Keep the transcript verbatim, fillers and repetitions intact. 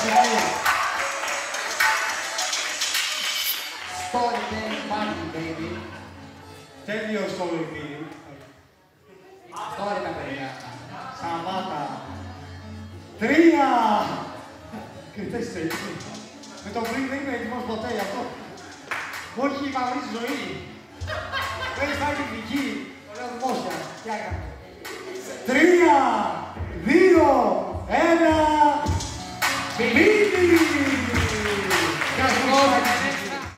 Storytelling party, baby. Tell your story, baby. Story τα παιδιά. Σταμάτα. Τρία! Κριτές έτσι. Με το πριν δεν είμαι έτοιμος ποτέ γι' αυτό. Όχι η μαύρη ζωή. Δεν υπάρχει κριτική. Το λέω δημόσια. Τι έκανε. Τρία, δύο, ένα.